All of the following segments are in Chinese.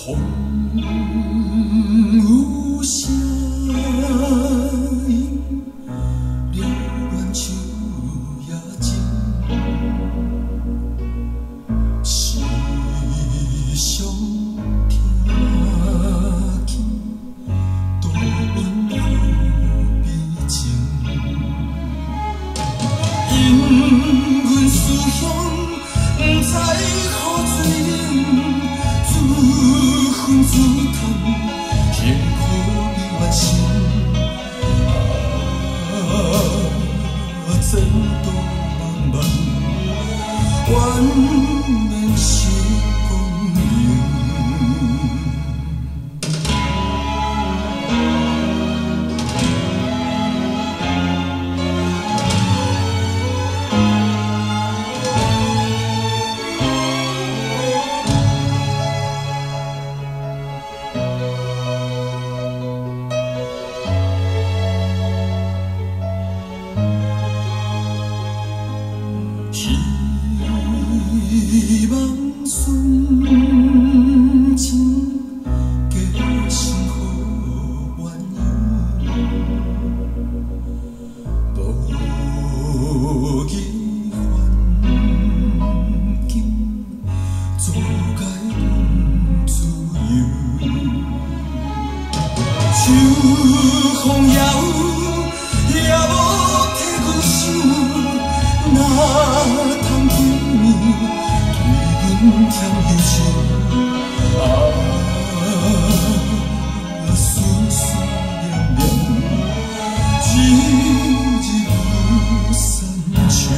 风有声音，缭乱树也静。时常听见多温柔悲情，因阮思乡不知何罪人。 自恨自叹，幸福的万心前途茫茫，愿免是光明。 希望顺情，加深好鸳鸯，无疑环境，做该阮自由。秋风也有，也无替阮想，哪通见面？ 对阮添忧愁，思思念念，日日如山丘。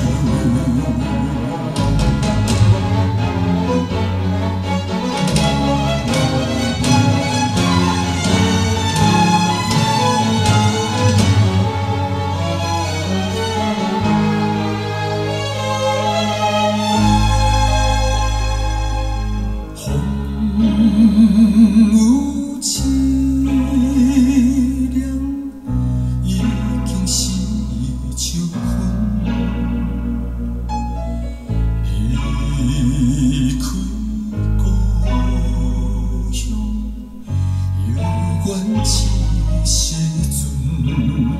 有凄凉，已经是秋分。离开故乡，犹原一时阵。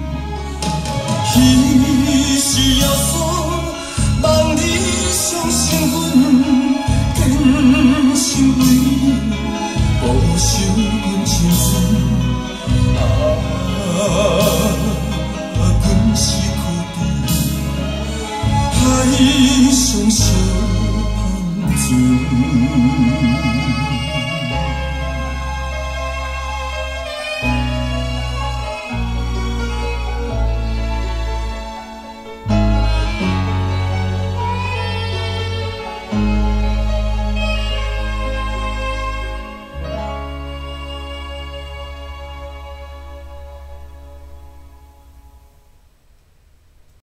彼时要锁，望你相信阮，坚信为你。 保守阮青春，阮是苦地，海上相伴船。